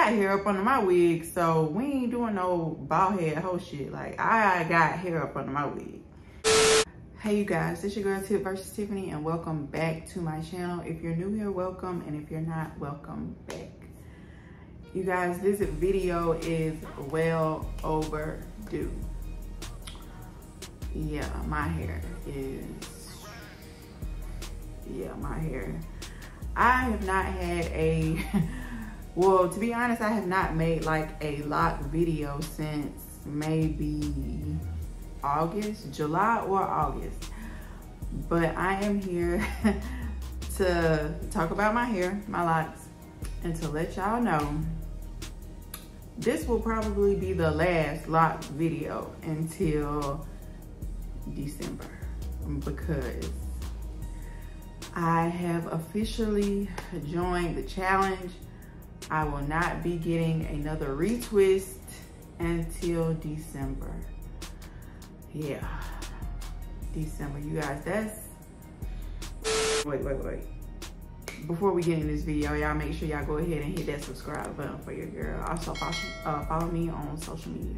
got hair up under my wig, so we ain't doing no bald head whole shit. Like, I got hair up under my wig. Hey you guys, it's your girl Tipvs.Tiffany and welcome back to my channel. If you're new here, welcome, and if you're not, welcome back. You guys, this video is well overdue. Yeah, my hair. I have not had a, well, to be honest, I have not made like a lock video since maybe August, July or August. But I am here to talk about my hair, my locks, and to let y'all know this will probably be the last lock video until December, because I have officially joined the challenge. I will not be getting another retwist until December. Yeah, December, you guys. That's wait. Before we get in this video, y'all make sure y'all go ahead and hit that subscribe button for your girl. Also follow me on social media.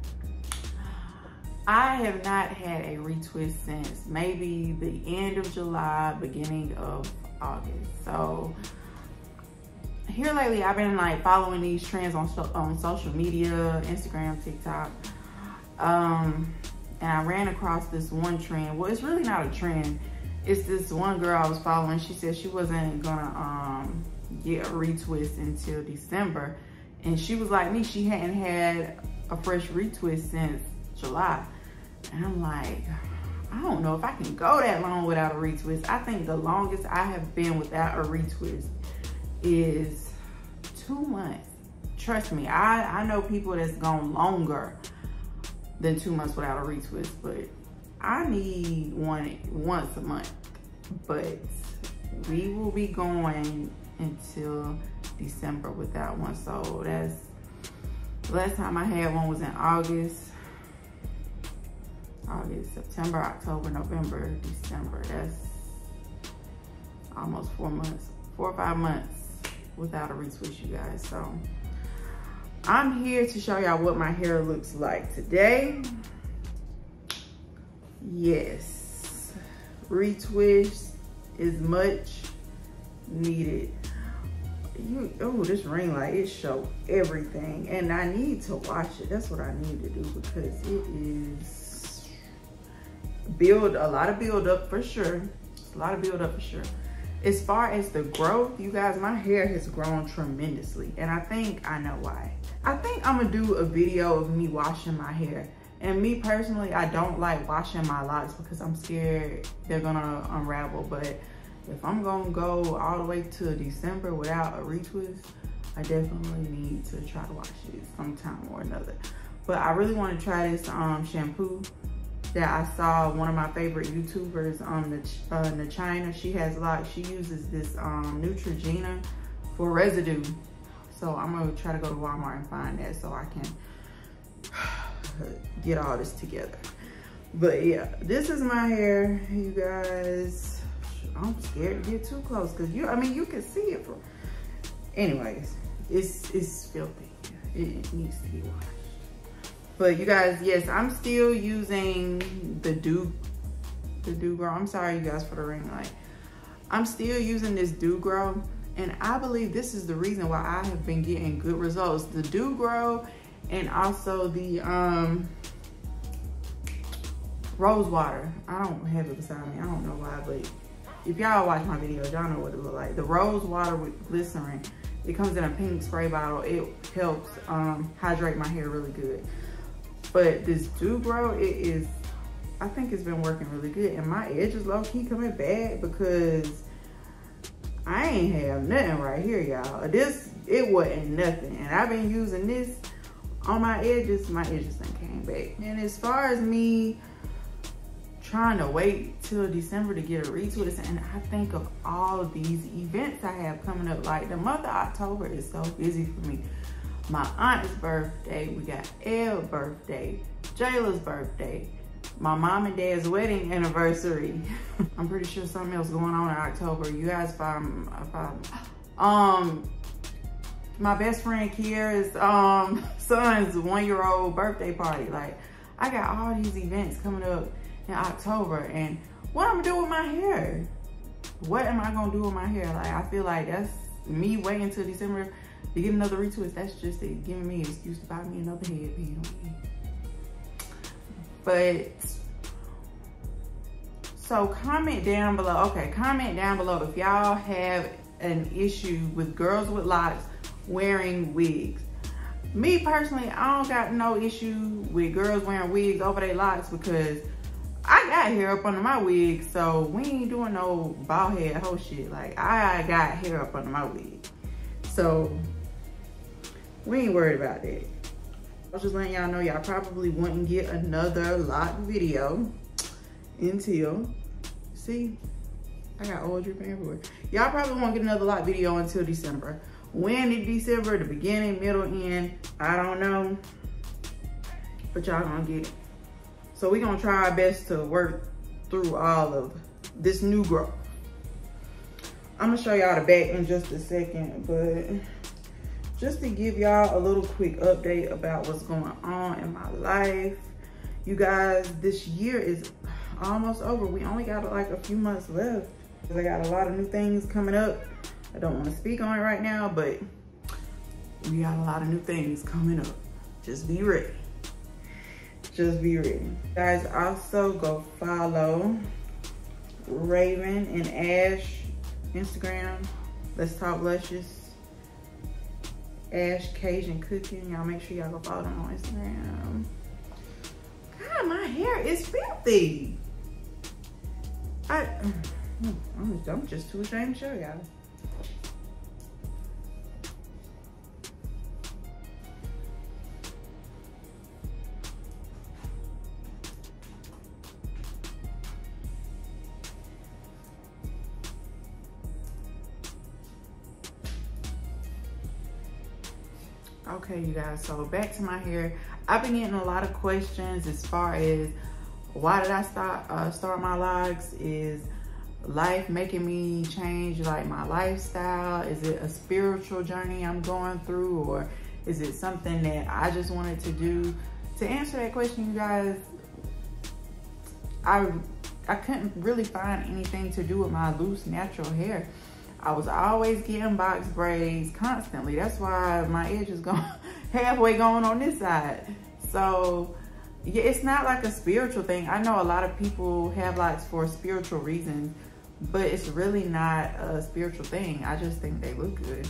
I have not had a retwist since maybe the end of July, beginning of August. So here lately, I've been like following these trends on social media, Instagram, TikTok. And I ran across this one trend. Well, it's really not a trend. It's this one girl I was following. She said she wasn't gonna get a retwist until December. And she was like me, she hadn't had a fresh retwist since July. And I'm like, I don't know if I can go that long without a retwist. I think the longest I have been without a retwist is 2 months. Trust me, I know people that's gone longer than 2 months without a retwist, but I need one once a month. But we will be going until December without one. So that's, the last time I had one was in August, September, October, November, December. That's almost 4 months, 4 or 5 months without a retwist, you guys. So I'm here to show y'all what my hair looks like today. Yes, retwist is much needed. Oh, this ring light, it shows everything, and I need to wash it. That's what I need to do, because it is a lot of build up for sure. It's a lot of build up for sure. As far as the growth, you guys, my hair has grown tremendously, and I think I know why. I think I'm gonna do a video of me washing my hair. And me personally, I don't like washing my locks because I'm scared they're gonna unravel. But if I'm gonna go all the way to December without a retwist, I definitely need to try to wash it sometime or another. But I really want to try this shampoo that I saw one of my favorite YouTubers on China. She has locks. She uses this Neutrogena for residue. So I'm gonna try to go to Walmart and find that so I can get all this together. But yeah, this is my hair, you guys. I'm scared to get too close because you can see it from. Anyways, it's filthy. It needs to be washed. But you guys, yes, I'm still using the Dew Grow. I'm sorry, you guys, for the ring light. I'm still using this Dew Grow, and I believe this is the reason why I have been getting good results. The Dew Grow, and also the rose water. I don't have it beside me. I don't know why, but if y'all watch my videos, y'all know what it look like. The rose water with glycerin. It comes in a pink spray bottle. It helps hydrate my hair really good. But this Dew Grow, I think it's been working really good. And my edges low-key coming back because I ain't have nothing right here, y'all. It wasn't nothing. And I've been using this on my edges done came back. And as far as me trying to wait till December to get a retwist, and I think of all of these events I have coming up, like the month of October is so busy for me. My aunt's birthday, we got Elle's birthday, Jayla's birthday, my mom and dad's wedding anniversary. I'm pretty sure something else going on in October. You guys, my best friend Kiera's son's 1-year-old birthday party. Like, I got all these events coming up in October, and what I'm gonna do with my hair? What am I gonna do with my hair? Like, I feel like that's me waiting until December to get another retwist. That's just it, giving me an excuse to buy me another headband. But, so comment down below. Okay, comment down below if y'all have an issue with girls with locks wearing wigs. Me personally, I don't got no issue with girls wearing wigs over their locks because I got hair up under my wig, so we ain't doing no bald head whole shit. Like, I got hair up under my wig, so we ain't worried about that. I was just letting y'all know y'all probably wouldn't get another lock video until, see, I got oil dripping everywhere. Y'all probably won't get another lock video until December. When in December, the beginning, middle, end, I don't know, but y'all gonna get it. So we gonna try our best to work through all of this new growth. I'm gonna show y'all the back in just a second, but just to give y'all a little quick update about what's going on in my life. You guys, this year is almost over. We only got like a few months left. I got a lot of new things coming up. I don't want to speak on it right now, but we got a lot of new things coming up. Just be ready. Just be ready. Guys, also go follow Raven and Ash Instagram. Let's Talk Luscious. Ash Cajun Cooking. Y'all make sure y'all go follow them on Instagram. God, my hair is filthy. I'm just too ashamed to show y'all. Okay, you guys, so back to my hair. I've been getting a lot of questions as far as why did I start my locks? Is life making me change like my lifestyle? Is it a spiritual journey I'm going through, or is it something that I just wanted to do? To answer that question, you guys, I couldn't really find anything to do with my loose natural hair. I was always getting box braids constantly. That's why my edge is going halfway going on this side. So yeah, it's not like a spiritual thing. I know a lot of people have locks for spiritual reasons, but it's really not a spiritual thing. I just think they look good.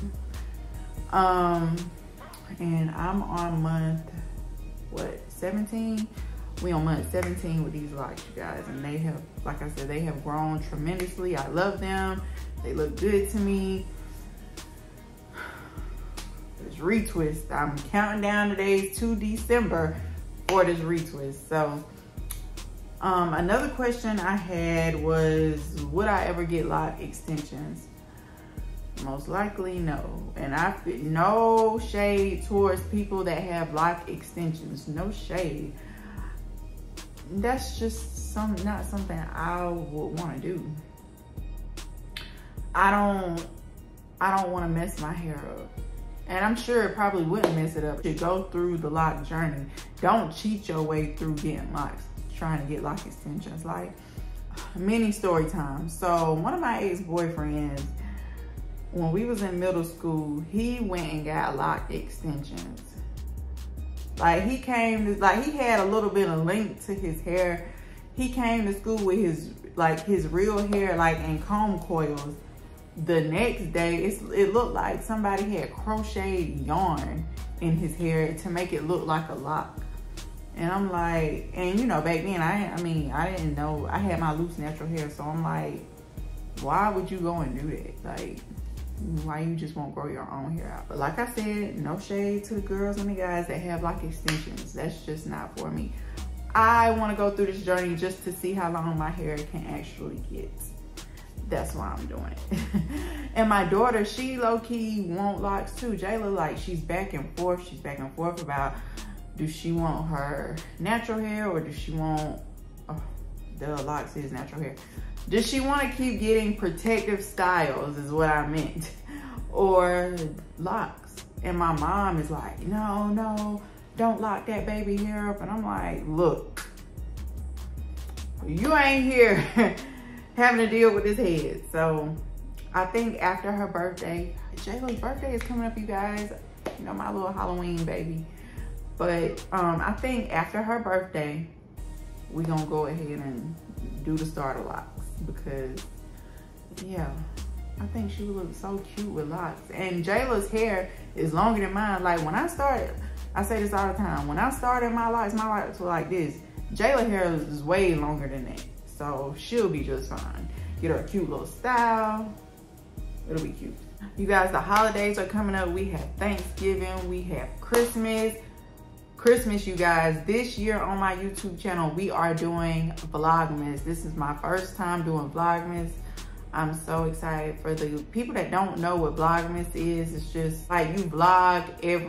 And I'm on month, what, 17? We on month 17 with these locks, you guys. And they have, like I said, they have grown tremendously. I love them. They look good to me. This retwist, I'm counting down the days to December for this retwist. So, another question I had was, would I ever get lock extensions? Most likely no. And I feel no shade towards people that have lock extensions. No shade. That's just not something I would want to do. I don't want to mess my hair up. And I'm sure it probably wouldn't mess it up. You go through the lock journey. Don't cheat your way through getting locks, trying to get lock extensions. Like, mini story time. So one of my ex-boyfriends, when we was in middle school, he went and got lock extensions. Like, he came to, like, he had a little bit of length to his hair. He came to school with his real hair, like, in comb coils. The next day, it looked like somebody had crocheted yarn in his hair to make it look like a lock. And I'm like, and you know, back then, I didn't know, I had my loose natural hair. So I'm like, why would you go and do that? Like, why you just won't grow your own hair out? But like I said, no shade to the girls and the guys that have lock extensions. That's just not for me. I want to go through this journey just to see how long my hair can actually get. That's why I'm doing it. And my daughter, she low-key want locks too. Jayla, like, she's back and forth. She's back and forth about, do she want her natural hair or does she want, the locks is natural hair. Does she want to keep getting protective styles is what I meant. Or locks. And my mom is like, no, don't lock that baby hair up. And I'm like, look, you ain't here having to deal with this head. So I think after her birthday, J-Lo's birthday is coming up, you guys. You know, my little Halloween baby. But I think after her birthday, we're gonna go ahead and do the starter locks, because yeah, I think she would look so cute with locks. And Jayla's hair is longer than mine. Like when I started, I say this all the time, when I started my locks were like this. Jayla's hair is way longer than that. So she'll be just fine. Get her a cute little style. It'll be cute. You guys, the holidays are coming up. We have Thanksgiving, we have Christmas. Christmas, you guys, this year on my YouTube channel, we are doing Vlogmas. This is my first time doing Vlogmas. I'm so excited. For the people that don't know what Vlogmas is, it's just like you vlog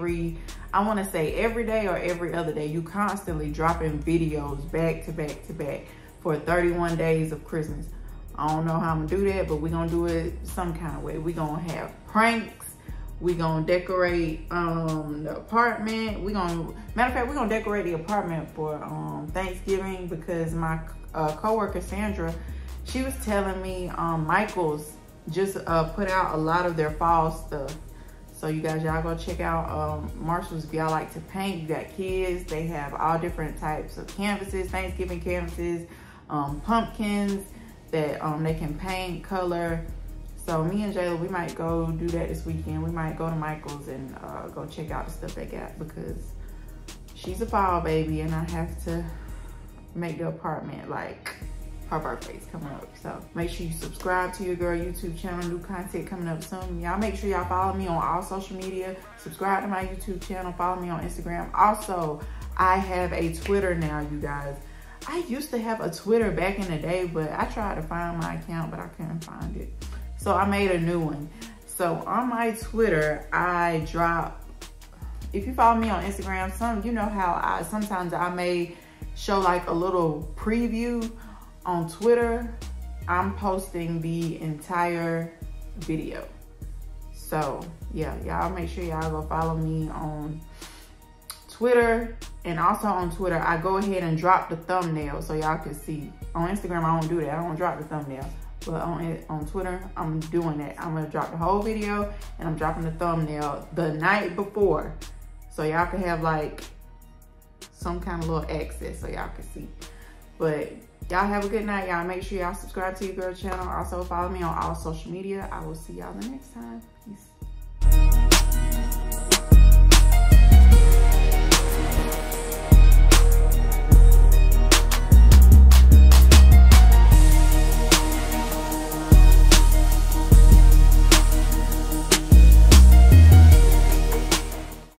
I want to say every day or every other day. You constantly dropping videos back to back to back for 31 days of Christmas. I don't know how I'm gonna do that, but we're gonna do it some kind of way. We're gonna have pranks. We're gonna decorate the apartment. Matter of fact, we're gonna decorate the apartment for Thanksgiving, because my coworker Sandra, she was telling me Michael's just put out a lot of their fall stuff. So you guys, y'all go check out Marshall's if y'all like to paint. You got kids, they have all different types of canvases, Thanksgiving canvases, pumpkins that they can paint, color. So me and Jayla, we might go do that this weekend. We might go to Michael's and go check out the stuff they got, because she's a fall baby and I have to make the apartment like her birthday's coming up. So make sure you subscribe to your girl YouTube channel. New content coming up soon. Y'all make sure y'all follow me on all social media. Subscribe to my YouTube channel. Follow me on Instagram. Also, I have a Twitter now, you guys. I used to have a Twitter back in the day, but I tried to find my account, but I couldn't find it. So I made a new one. So on my Twitter, I drop, if you follow me on Instagram, you know how sometimes I may show like a little preview. On Twitter, I'm posting the entire video. So yeah, y'all make sure y'all go follow me on Twitter. And also on Twitter, I go ahead and drop the thumbnail so y'all can see. On Instagram, I don't do that. I don't drop the thumbnail. But on Twitter, I'm doing that. I'm gonna drop the whole video and I'm dropping the thumbnail the night before. So y'all can have like some kind of little access so y'all can see. But y'all have a good night. Y'all make sure y'all subscribe to your girl channel. Also follow me on all social media. I will see y'all the next time. Peace.